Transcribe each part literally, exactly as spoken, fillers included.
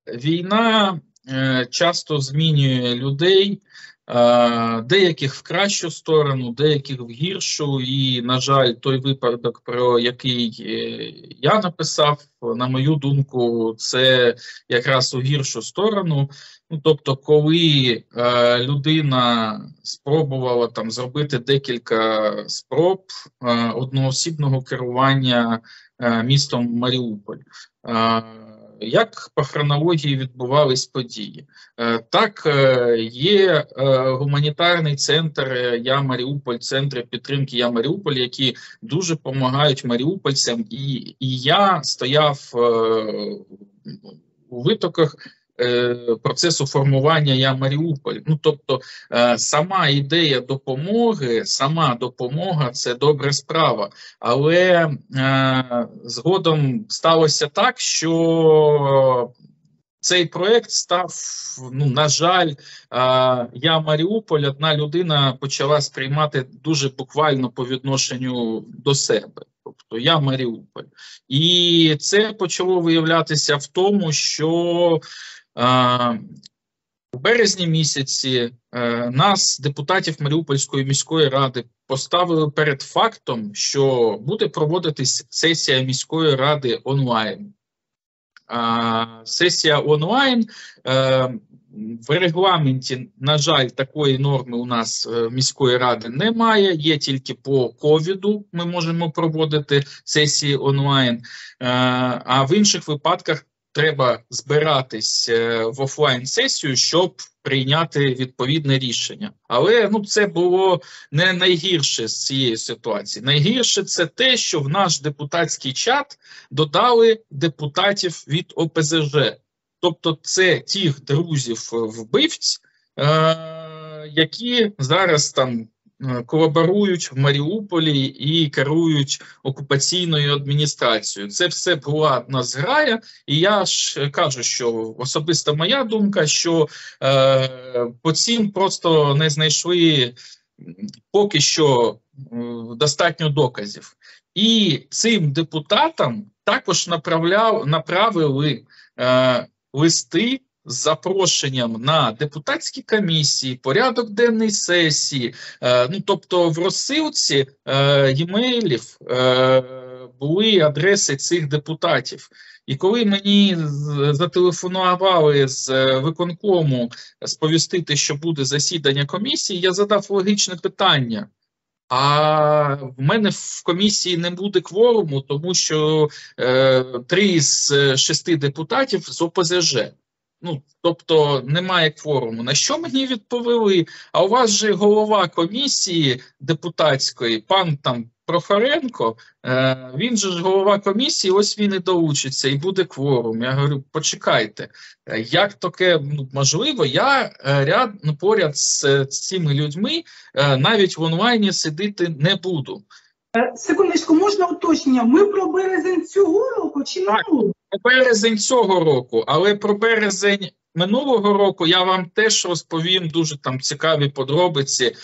Війна е, часто змінює людей, е, деяких в кращу сторону, деяких в гіршу. І, на жаль, той випадок, про який е, я написав, на мою думку, це якраз у гіршу сторону. Ну, тобто, коли е, людина спробувала там зробити декілька спроб е, одноосібного керування е, містом Маріуполь. Е, Як по хронології відбувались події? Е, Так, е, є е, гуманітарний центр «Я Маріуполь», центри підтримки «Я Маріуполь», які дуже допомагають маріупольцям. І, і я стояв е, у витоках е, процесу формування «Я Маріуполь». Ну, тобто, е, сама ідея допомоги, сама допомога – це добра справа. Але е, згодом сталося так, що цей проєкт став, ну, на жаль, е, «Я Маріуполь», одна людина почала сприймати дуже буквально по відношенню до себе. Тобто «Я Маріуполь». І це почало виявлятися в тому, що е, у березні місяці е, нас, депутатів Маріупольської міської ради, поставили перед фактом, що буде проводитись сесія міської ради онлайн. А, сесія онлайн, е, в регламенті, на жаль, такої норми у нас е, міської ради немає, є тільки по ковіду ми можемо проводити сесії онлайн, е, а в інших випадках треба збиратись в офлайн-сесію, щоб прийняти відповідне рішення. Але ну, це було не найгірше з цієї ситуації. Найгірше це те, що в наш депутатський чат додали депутатів від О Пе Зе Же. Тобто це тих друзів-вбивць, е які зараз там колаборують в Маріуполі і керують окупаційною адміністрацією. Це все була одна зграя, і я ж кажу, що особиста моя думка, що е, по цим просто не знайшли поки що е, достатньо доказів. І цим депутатам також направляв, направили е, листи з запрошенням на депутатські комісії, порядок денний сесії. Е, ну, тобто в розсилці е, емейлів е, були адреси цих депутатів. І коли мені зателефонували з виконкому сповістити, що буде засідання комісії, я задав логічне питання. А в мене в комісії не буде кворуму, тому що е, три з шести депутатів з О Пе Зе Же. Ну, тобто немає кворуму. На що мені відповіли? А у вас же голова комісії депутатської, пан там Прохоренко, е, він же ж голова комісії, ось він і долучиться, і буде кворум. Я говорю, почекайте, як таке ну, можливо? Я е, ряд, ну, поряд з, з цими людьми е, навіть в онлайні сидіти не буду. Секундочку, можна уточнення? Ми про березень цього року чи минулого? Про березень цього року, але про березень минулого року я вам теж розповім дуже там цікаві подробиці.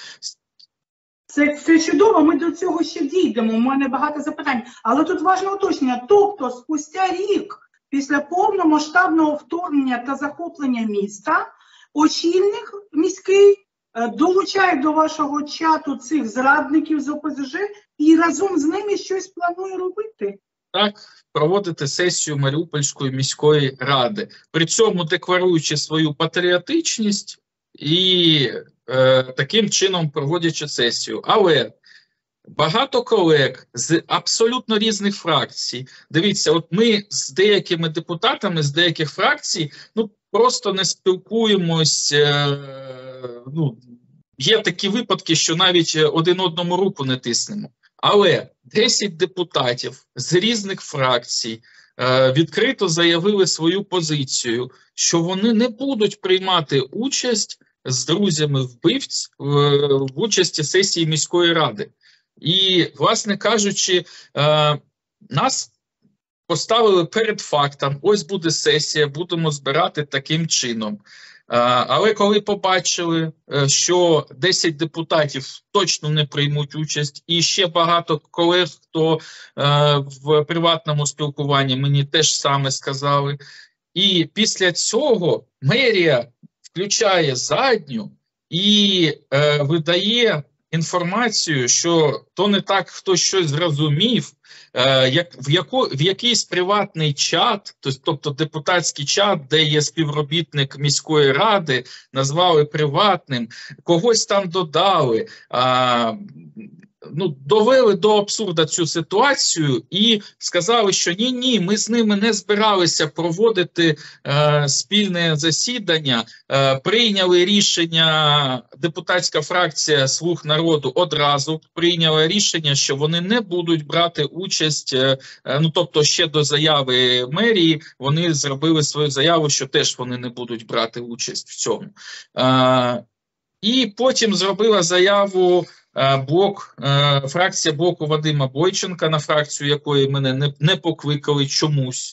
Це, це чудово, ми до цього ще дійдемо, у мене багато запитань. Але тут важливе уточнення, тобто спустя рік після повномасштабного вторгнення та захоплення міста, очільник міський долучає до вашого чату цих зрадників з О Пе Зе Же і разом з ними щось планує робити? Так, проводити сесію Маріупольської міської ради, при цьому декларуючи свою патріотичність і е, таким чином проводячи сесію. Але багато колег з абсолютно різних фракцій, дивіться, от ми з деякими депутатами з деяких фракцій, ну, просто не спілкуємось, е, ну, є такі випадки, що навіть один одному руку не тиснемо. Але десять депутатів з різних фракцій е, відкрито заявили свою позицію, що вони не будуть приймати участь з друзями вбивць в, в участі сесії міської ради. І, власне кажучи, е, нас поставили перед фактом, ось буде сесія, будемо збирати таким чином. Але коли побачили, що десять депутатів точно не приймуть участь, і ще багато колег, хто в приватному спілкуванні мені теж саме сказали, І після цього мерія включає задню і е, видає інформацію, що то не так хтось щось зрозумів, е, як, в, яко, в якийсь приватний чат, тобто депутатський чат, де є співробітник міської ради, назвали приватним, когось там додали, е, ну, довели до абсурда цю ситуацію і сказали, що ні-ні, ми з ними не збиралися проводити е, спільне засідання, е, прийняли рішення, депутатська фракція «Слуг народу» одразу прийняла рішення, що вони не будуть брати участь, е, ну, тобто ще до заяви мерії вони зробили свою заяву, що теж вони не будуть брати участь в цьому. Е, і потім зробила заяву Блок, фракція блоку Вадима Бойченка, на фракцію якої мене не, не покликали чомусь.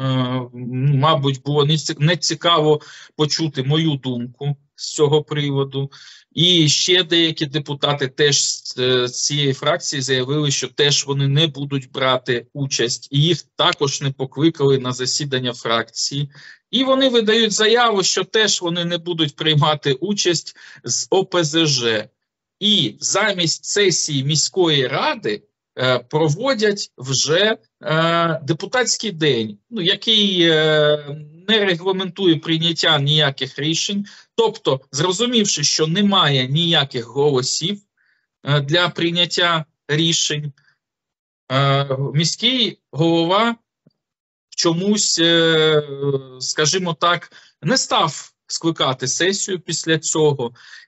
Мабуть, було не цікаво почути мою думку з цього приводу. І ще деякі депутати теж з цієї фракції заявили, що теж вони не будуть брати участь. І їх також не покликали на засідання фракції. І вони видають заяву, що теж вони не будуть приймати участь з О Пе Зе Же. І замість сесії міської ради е, проводять вже е, депутатський день, ну, який е, не регламентує прийняття ніяких рішень. Тобто, зрозумівши, що немає ніяких голосів е, для прийняття рішень, е, міський голова чомусь, е, скажімо так, не став скликати сесію після цього.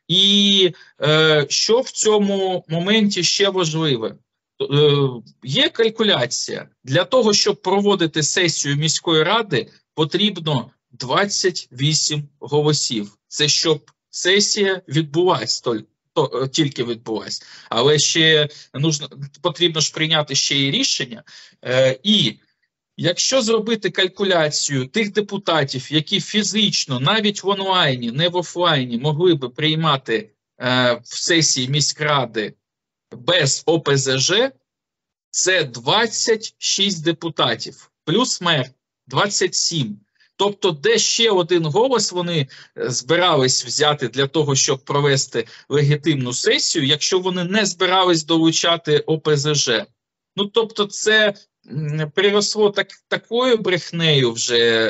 І е, що в цьому моменті ще важливе? Е, є калькуляція. Для того, щоб проводити сесію міської ради, потрібно двадцять вісім голосів. Це щоб сесія відбулась, то, то, тільки відбулась. Але ще нужно, потрібно ж прийняти ще і рішення. Е, і якщо зробити калькуляцію тих депутатів, які фізично, навіть в онлайні, не в офлайні, могли би приймати е, в сесії міськради без О Пе Зе Же, це двадцять шість депутатів, плюс мер двадцять сім. Тобто, де ще один голос вони збирались взяти для того, щоб провести легітимну сесію, якщо вони не збирались долучати О Пе Зе Же. Ну, тобто, це переросло так, такою брехнею вже,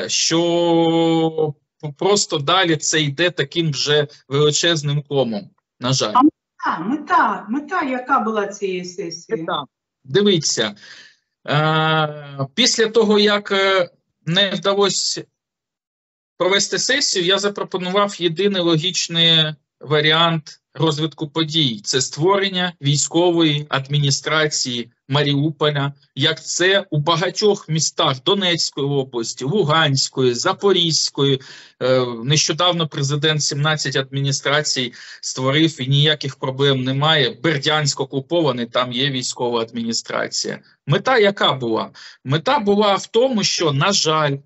що просто далі це йде таким вже величезним комом, на жаль. А мета, мета, мета яка була цієї сесії? Мета. Дивіться, е, після того, як не вдалося провести сесію, я запропонував єдиний логічний варіант розвитку подій. Це створення військової адміністрації Маріуполя, як це у багатьох містах Донецької області, Луганської, Запорізької. Нещодавно президент сімнадцять адміністрацій створив і ніяких проблем немає. Бердянськ окупований, там є військова адміністрація. Мета яка була? Мета була в тому, що, на жаль,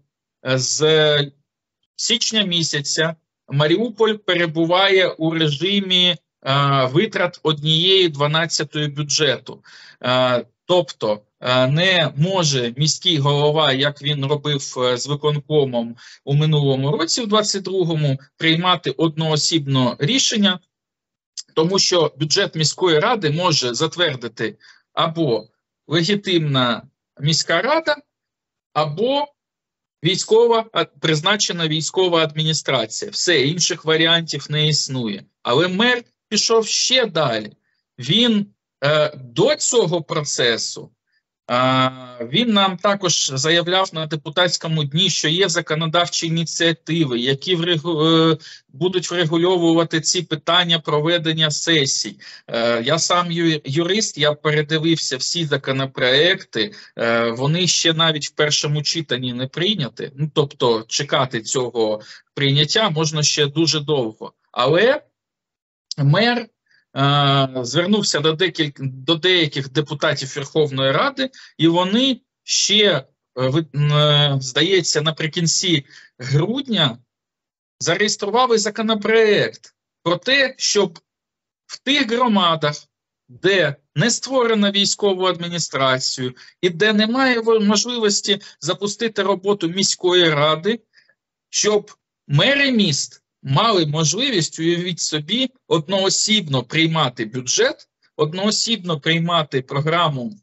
з січня місяця Маріуполь перебуває у режимі е, витрат однієї дванадцятої бюджету. Е, тобто е, не може міський голова, як він робив е, з виконкомом у минулому році, в двадцять другому, приймати одноосібно рішення, тому що бюджет міської ради може затвердити або легітимна міська рада, або військова, призначена військова адміністрація. Все, інших варіантів не існує. Але мер пішов ще далі. Він е, до цього процесу, е, він нам також заявляв на депутатському дні, що є законодавчі ініціативи, які врегу, е, будуть врегульовувати ці питання проведення сесій. Е, я сам ю, юрист, я передивився всі законопроекти, е, вони ще навіть в першому читанні не прийняті. Ну, тобто чекати цього прийняття можна ще дуже довго. Але мер е, звернувся до, декіль, до деяких депутатів Верховної Ради, і вони ще, е, здається, наприкінці грудня зареєстрували законопроект про те, щоб в тих громадах, де не створена військову адміністрацію і де немає можливості запустити роботу міської ради, щоб мери міст мали можливість, уявіть собі, одноосібно приймати бюджет, одноосібно приймати програму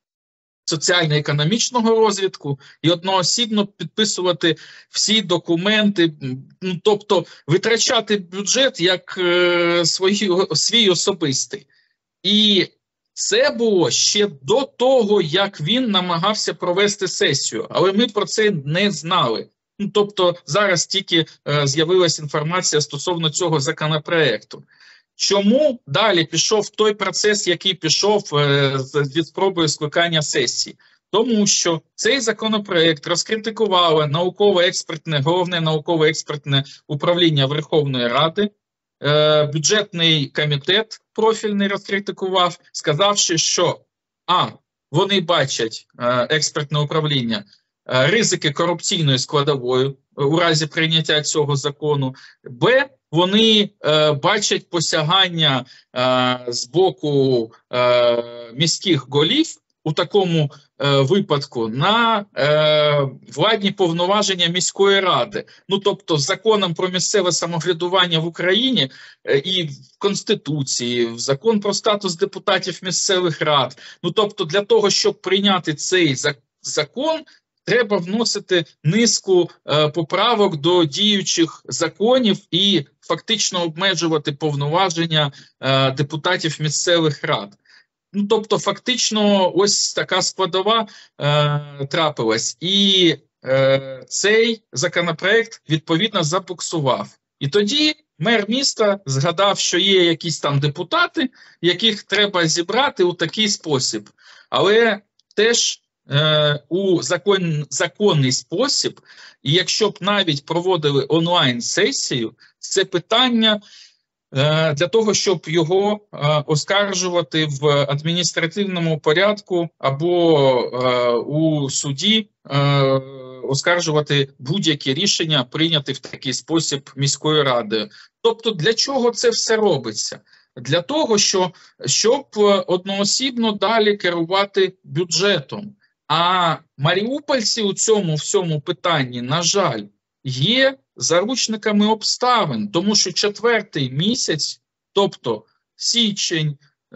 соціально-економічного розвитку і одноосібно підписувати всі документи, ну, тобто витрачати бюджет як е, свої, свій особистий. І це було ще до того, як він намагався провести сесію, але ми про це не знали. Ну, тобто зараз тільки е, з'явилася інформація стосовно цього законопроекту. Чому далі пішов той процес, який пішов е, від спробою скликання сесії? Тому що цей законопроект розкритикувало науково-експертне, головне науково-експертне управління Верховної Ради, е, бюджетний комітет профільний розкритикував, сказавши, що а, вони бачать, е, експертне управління, е, ризики корупційної складової у разі прийняття цього закону, б, вони е, бачать посягання е, з боку е, міських голів у такому е, випадку на е, владні повноваження міської ради. Ну, тобто, законом про місцеве самоврядування в Україні е, і в Конституції, в закон про статус депутатів місцевих рад. Ну, тобто, для того, щоб прийняти цей закон, треба вносити низку е, поправок до діючих законів і фактично обмежувати повноваження е, депутатів місцевих рад. Ну, тобто, фактично, ось така складова е, трапилась. І е, цей законопроект, відповідно, забуксував. І тоді мер міста згадав, що є якісь там депутати, яких треба зібрати у такий спосіб. Але теж у закон, законний спосіб, і якщо б навіть проводили онлайн-сесію, це питання е, для того, щоб його е, оскаржувати в адміністративному порядку або е, у суді, е, оскаржувати будь-які рішення, прийняті в такий спосіб міською радою. Тобто для чого це все робиться? Для того, що, щоб одноосібно далі керувати бюджетом. А маріупольці у цьому всьому питанні, на жаль, є заручниками обставин, тому що четвертий місяць, тобто січень,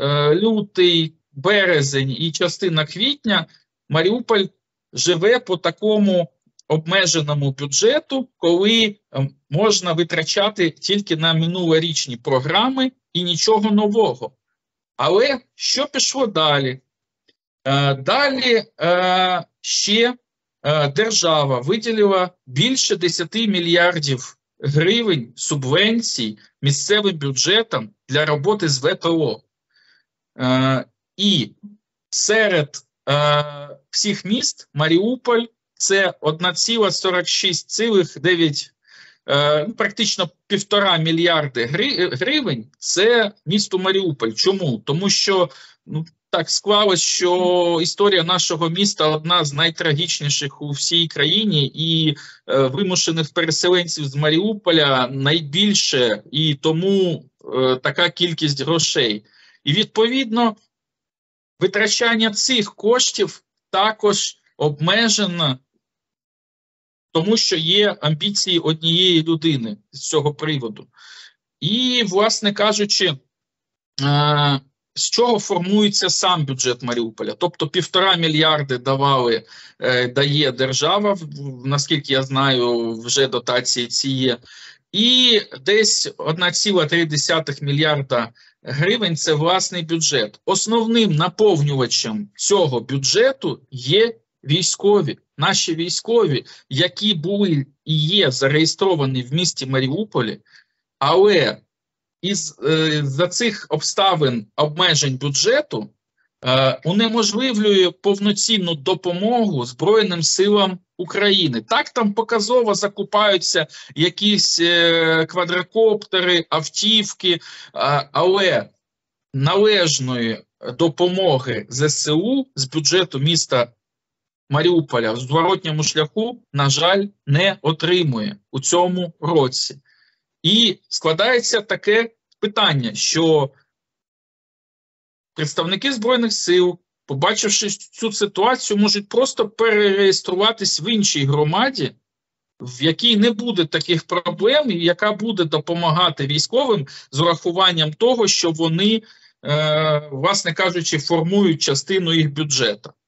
лютий, березень і частина квітня, Маріуполь живе по такому обмеженому бюджету, коли можна витрачати тільки на минулорічні програми і нічого нового. Але що пішло далі? Далі е, ще е, держава виділила більше десяти мільярдів гривень субвенцій місцевим бюджетам для роботи з ве те о. Е, і серед е, всіх міст Маріуполь – це одна ціла сорок шість цілих дев'ять, е, практично півтора мільярди гривень – це місто Маріуполь. Чому? Тому що ну, так склалось, що історія нашого міста одна з найтрагічніших у всій країні, і е, вимушених переселенців з Маріуполя найбільше, і тому е, така кількість грошей. І відповідно витрачання цих коштів також обмежено, тому що є амбіції однієї людини з цього приводу. І, власне кажучи, е, з чого формується сам бюджет Маріуполя? Тобто півтора мільярди давали, е, дає держава, наскільки я знаю, вже дотації ці є. І десь одна ціла три десятих мільярда гривень – це власний бюджет. Основним наповнювачем цього бюджету є військові. Наші військові, які були і є зареєстровані в місті Маріуполі, але із е, за цих обставин обмежень бюджету е, унеможливлює повноцінну допомогу Збройним силам України. Так, там показово закупаються якісь е, квадрокоптери, автівки, е, але належної допомоги зе се у з бюджету міста Маріуполя в зворотньому шляху, на жаль, не отримує у цьому році. І складається таке питання, що представники Збройних сил, побачивши цю ситуацію, можуть просто перереєструватись в іншій громаді в якій не буде таких проблем, і яка буде допомагати військовим з урахуванням того, що вони, е, власне кажучи, формують частину їх бюджету.